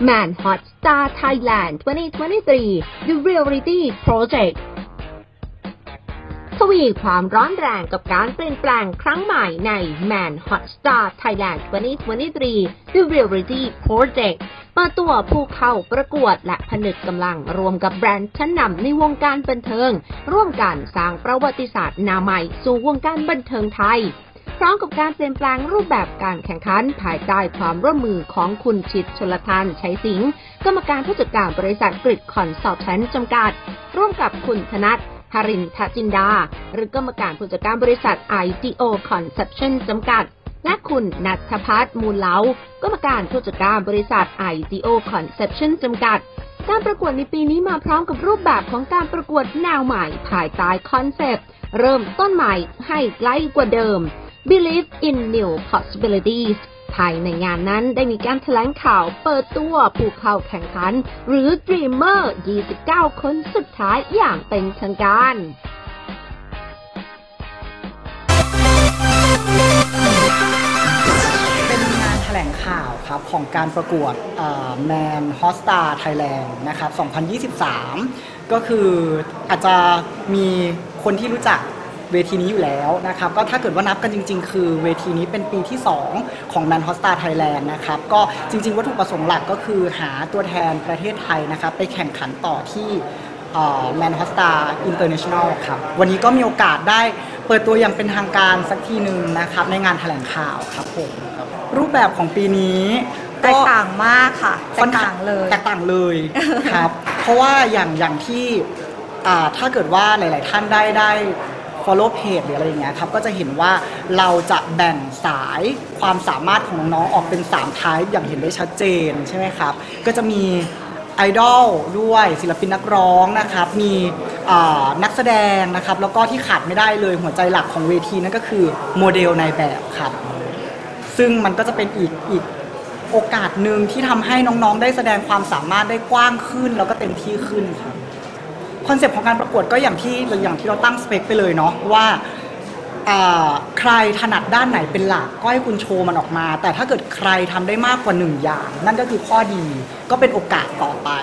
Man Hot Star Thailand 2023 The Reality Project ทวีความร้อนแรงกับการเปลี่ยนแปลงครั้งใหม่ใน Man Hot Star Thailand 2023 The Reality Project เปิดตัวผู้เข้าประกวดและผนึกกำลังรวมกับแบรนด์ชั้นนำในวงการบันเทิงร่วมกันสร้างประวัติศาสตร์หน้าใหม่สู่วงการบันเทิงไทยพร้อมกับการเปลี่ยนแปลงรูปแบบการแข่งขันภายใต้ความร่วมมือของคุณชิดชลทานชัยสิงห์กรรมการผู้จัดการบริษัทกริดคอนซัลแทนต์จำกัดร่วมกับคุณธนัทหรินทจินดาหรือกรรมการผู้จัดการบริษัท IGO Conception จำกัดและคุณณัฐภัทรมูลเล้ากรรมการผู้จัดการบริษัท IGO Conception จำกัดการประกวดในปีนี้มาพร้อมกับรูปแบบของการประกวดแนวใหม่ภายใต้คอนเซปต์เริ่มต้นใหม่ให้ใกล้กว่าเดิม Believe in New Possibilities ภายในงานนั้นได้มีการแถลงข่าวเปิดตัวผู้เข้าแข่งขันหรือ Dreamer 29 คนสุดท้ายอย่างเป็นทางการเป็นงานแถลงข่าวครับของการประกวดMan Hot Star Thailand นะครับ2023 ก็คืออาจจะมีคนที่รู้จักเวทีนี้อยู่แล้วนะครับก็ถ้าเกิดว่านับกันจริงๆคือเวทีนี้เป็นปีที่2ของ Man Hot Star Thailand นะครับก็จริงๆวัตถุประสงค์หลักก็คือหาตัวแทนประเทศไทยนะครับไปแข่งขันต่อที่Man Hot Star International ครับวันนี้ก็มีโอกาสได้เปิดตัวอย่างเป็นทางการสักทีหนึ่งนะครับในงานแถลงข่าวครับผมรูปแบบของปีนี้แตกต่างมากค่ะแตกต่างเลยครับเพราะว่าอย่างที่ถ้าเกิดว่าหลายๆท่านได้follow page หรืออะไรอย่างเงี้ยครับก็จะเห็นว่าเราจะแบ่งสายความสามารถของน้องๆออกเป็น3 type อย่างเห็นได้ชัดเจนใช่ไหมครับก็จะมีไอดอลด้วยศิลปินนักร้องนะครับมีนักแสดงนะครับแล้วก็ที่ขาดไม่ได้เลยหัวใจหลักของเวทีนั่นก็คือโมเดลนายแบบครับซึ่งมันก็จะเป็นอีกโอกาสหนึ่งที่ทำให้น้องๆได้แสดงความสามารถได้กว้างขึ้นแล้วก็เต็มที่ขึ้นครับคอนเซปต์ของการประกวดก็อย่างที่เราตั้งสเปคไปเลยเนาะว่าใครถนัดด้านไหนเป็นหลักก็ให้คุณโชว์มันออกมาแต่ถ้าเกิดใครทำได้มากกว่า1อย่างนั่นก็คือข้อดีก็เป็นโอกาสต่อไป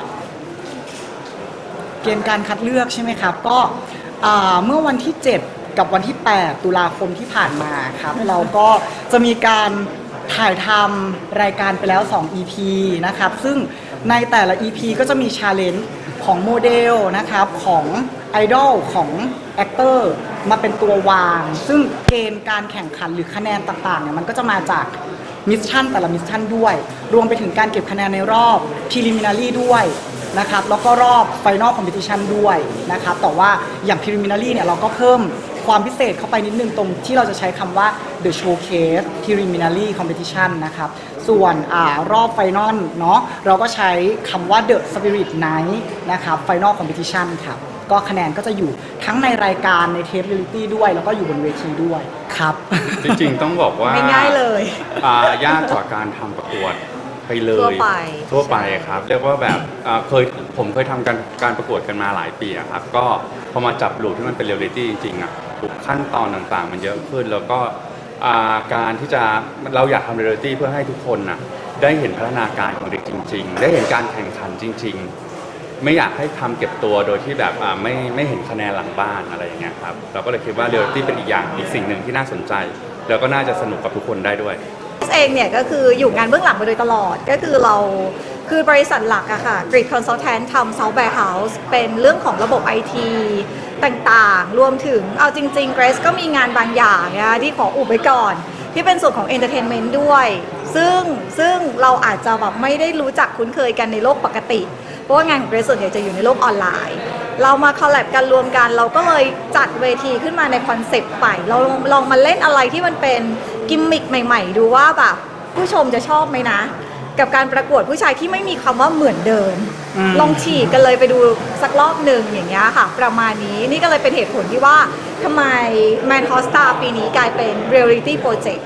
เกณฑ์การคัดเลือกใช่ไหมครับก็เมื่อวันที่7กับวันที่8ตุลาคมที่ผ่านมาครับเราก็จะมีการถ่ายทำรายการไปแล้ว2 EP นะครับซึ่งในแต่ละ EP ก็จะมี challenge ของโมเดลนะครับของไอดอลของแอคเตอร์มาเป็นตัววางซึ่งเกณฑ์การแข่งขันหรือคะแนนต่างๆเนี่ยมันก็จะมาจากมิชชั่นแต่ละมิชชั่นด้วยรวมไปถึงการเก็บคะแนนในรอบ preliminary ด้วยนะครับแล้วก็รอบ final competition ด้วยนะครับแต่ว่าอย่าง preliminary เนี่ยเราก็เพิ่มความพิเศษเข้าไปนิดนึงตรงที่เราจะใช้คำว่า the showcase preliminary competition นะครับส่วนรอบ final เนาะเราก็ใช้คำว่า the spirit night นะครับ final competition ครับก็คะแนนก็จะอยู่ทั้งในรายการในเทปเรียลิตี้ด้วยแล้วก็อยู่บนเวทีด้วยครับจริงๆต้องบอกว่าง่ายเลยยากกว่าการทำประกวดไปเลยทั่วไปครับเรียกว่าแบบผมเคยทำการประกวดกันมาหลายปีครับก็พอมาจับลูกที่มันเป็นเรียลลิตี้จริงๆขั้นตอนต่างๆมันเยอะขึ้นแล้วก็การที่จะเราอยากทำเรียลลิตี้เพื่อให้ทุกคนได้เห็นพัฒนาการของเด็กจริงๆได้เห็นการแข่งขันจริงๆไม่อยากให้ทำเก็บตัวโดยที่แบบไม่เห็นคะแนนหลังบ้านอะไรอย่างเงี้ยครับเราก็เลยคิดว่าเรียลลิตี้เป็นอีกสิ่งหนึ่งที่น่าสนใจแล้วก็น่าจะสนุกกับทุกคนได้ด้วยเองเนี่ยก็คืออยู่งานเบื้องหลังมาโดยตลอดก็คือเราคือบริษัทหลักอะค่ะ Grid Consultant ทำ South Warehouse เป็นเรื่องของระบบ IT ต่างๆรวมถึงเอาจริงๆ Grace ก็มีงานบางอย่างนะที่ขออุบไว้ก่อนที่เป็นส่วนของ Entertainment ด้วยซึ่งเราอาจจะแบบไม่ได้รู้จักคุ้นเคยกันในโลกปกติเพราะว่างานของ Grace ส่วนใหญ่จะอยู่ในโลกออนไลน์เรามาคอลแลบกันรวมกันเราก็เลยจัดเวทีขึ้นมาในคอนเซปต์ใหม่เราลองมาเล่นอะไรที่มันเป็นกิมมิคใหม่ๆดูว่าแบบผู้ชมจะชอบไหมนะกับการประกวดผู้ชายที่ไม่มีคำว่าเหมือนเดิมลองฉีกกันเลยไปดูสักรอบหนึ่งอย่างเงี้ยค่ะประมาณนี้นี่ก็เลยเป็นเหตุผลที่ว่าทำไม Man Hot Star ปีนี้กลายเป็น Reality Project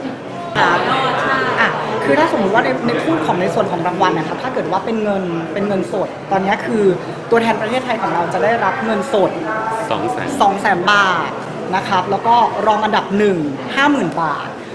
คือถ้าสมมติว่าในพูดของในส่วนของรางวัลนะครับถ้าเกิดว่าเป็นเงินสดตอนนี้คือตัวแทนประเทศไทยของเราจะได้รับเงินสด 200,000 บาทนะครับแล้วก็รองอันดับ1 50,000 บาท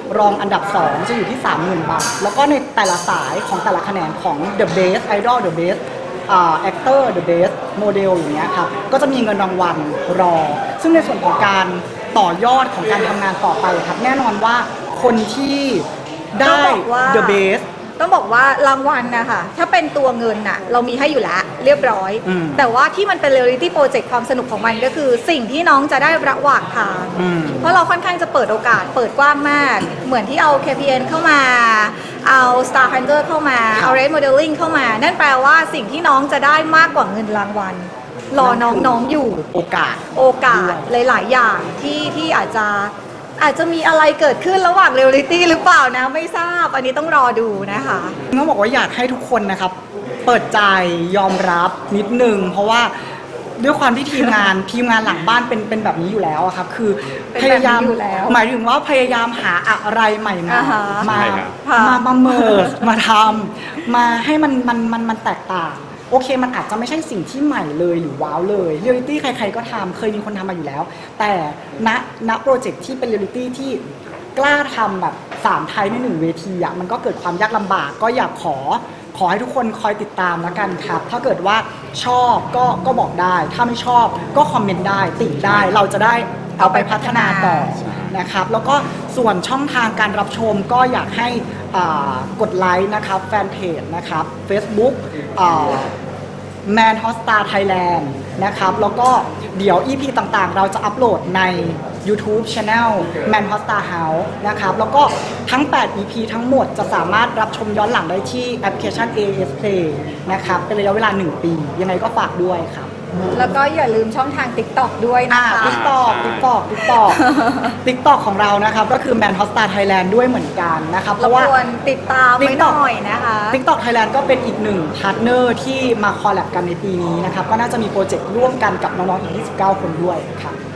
รองอันดับ 2 จะอยู่ที่ 30,000 บาท แล้วก็ในแต่ละสายของแต่ละคะแนนของ The Best Idol The Best Actor The Best Model อย่างเงี้ยครับก็จะมีเงินรางวัลรอซึ่งในส่วนของการต่อยอดของการทำงานต่อไปครับแน่นอนว่าคนที่ได้ The Best ต้องบอกว่ารางวัลนะคะถ้าเป็นตัวเงินน่ะเรามีให้อยู่แล้วเรียบร้อย แต่ว่าที่มันเป็นเรียลลิตี้โปรเจกต์ความสนุกของมันก็คือสิ่งที่น้องจะได้ระหว่างทางเพราะเราค่อนข้างจะเปิดโอกาสเปิดกว้างมากเหมือนที่เอา KPN เข้ามาเอา Star Hunter เข้ามาเอา Red Modeling เข้ามานั่นแปลว่าสิ่งที่น้องจะได้มากกว่าเงินรางวัลรอน้องๆอยู่โอกาสหลายๆอย่างที่อาจจะมีอะไรเกิดขึ้นระหว่างเรียลลิตี้หรือเปล่านะไม่ทราบอันนี้ต้องรอดูนะคะต้องบอกว่าอยากให้ทุกคนนะครับเปิดใจยอมรับนิดนึงเพราะว่าด้วยความที่ทีมงานหลังบ้านเป็นแบบนี้อยู่แล้วครับคือพยายามหมายถึงว่าพยายามหาอะไรใหม่มาเมิร์มาทำมาให้มันแตกต่างโอเคมันอาจจะไม่ใช่สิ่งที่ใหม่เลยหรือว้าวเลยเรียลลิตี้ใครๆก็ทำเคยมีคนทำมาอยู่แล้วแต่ณโปรเจกต์ที่เป็นเรียลลิตี้ที่กล้าทำแบบ3 ไทยใน1 เวทีอ่ะมันก็เกิดความยากลำบากก็อยากขอให้ทุกคนคอยติดตามแล้วกันครับถ้าเกิดว่าชอบก็บอกได้ถ้าไม่ชอบก็คอมเมนต์ได้ติได้เราจะได้เอาไปพัฒนาต่อนะครับแล้วก็ส่วนช่องทางการรับชมก็อยากให้กดไลค์นะครับแฟนเพจนะครับ Facebook Man Hotstar Thailand นะครับแล้วก็เดี๋ยว EP ต่างๆเราจะอัปโหลดใน YouTube Channel Man Hotstar House นะครับแล้วก็ทั้ง8 EP ทั้งหมดจะสามารถรับชมย้อนหลังได้ที่แอปพลิเคชัน AS Play นะครับเป็นระยะเวลา1 ปียังไงก็ฝากด้วยครับแล้วก็อย่าลืมช่องทาง TikTok ด้วยนะคะ TikTok ของเรานะครับก็คือ Man Hotstar Thailand ด้วยเหมือนกันนะครับเพราะว่าควรติดตามไว้หน่อยนะคะ TikTok Thailand ก็เป็นอีกหนึ่งพาร์ทเนอร์ที่มาคอลแลบกันในปีนี้นะครับก็น่าจะมีโปรเจกต์ร่วมกันกับน้องๆอีก29 คนด้วยครับ